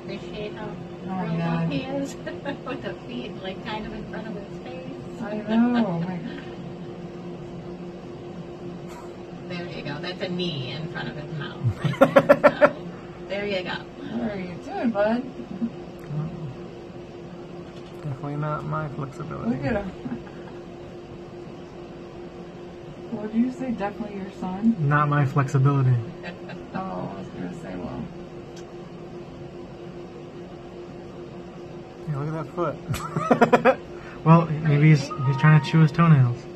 appreciate how Oh, grown yeah. up he is with the feet like kind of in front of his face. I know. My, There you go. That's a knee in front of his mouth. Right there. So, there you go. what are you doing, bud? Definitely not my flexibility. Look at him. What did you say? Definitely your son? Not my flexibility. Oh, I was going to say, well. Yeah, look at that foot. Well, maybe he's trying to chew his toenails.